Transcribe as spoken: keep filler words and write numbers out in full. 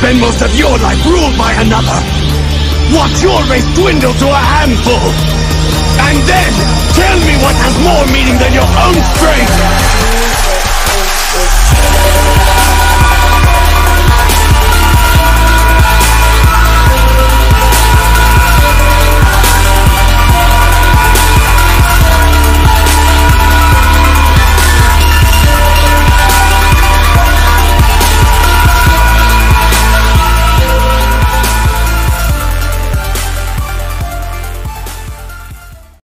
spend most of your life ruled by another. Watch your race dwindle to a handful. And then, tell me what has more meaning than your own strength!